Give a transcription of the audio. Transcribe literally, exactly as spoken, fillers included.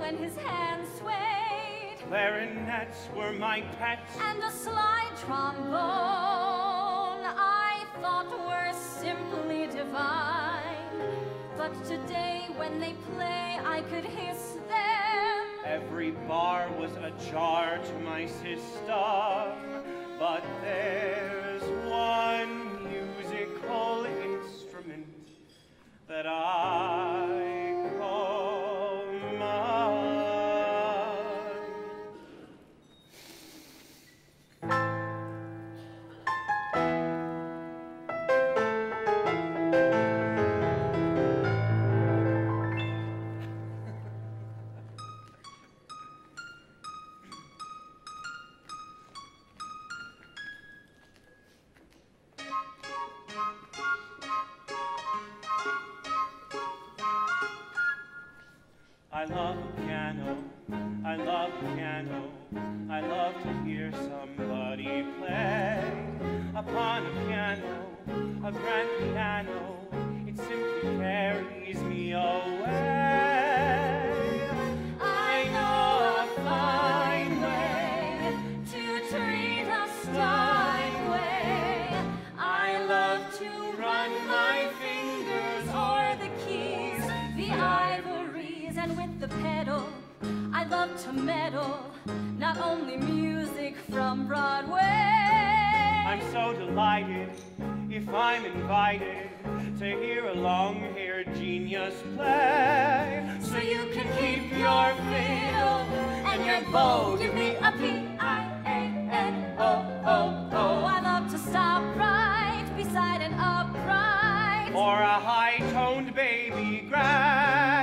when his hands swayed. Clarinets were my pets. And a slide trombone I thought were simply divine. But today when they play I could hiss them. Every bar was ajar to my system. But there's one musical instrument that I call mine. I love a piano, I love a piano, I love to hear somebody play. Upon a piano, a grand piano, it simply carries me away. I know a fine way to treat a Steinway. I love to run my fingers o'er the keys, the ivories, and with the pedal, I love to meddle, not only music from Broadway. I'm so delighted if I'm invited to hear a long-haired genius play. So you can keep your fiddle and your bow. Give me a P I A N O O O. I love to stop right beside an upright, or a high-toned baby grand.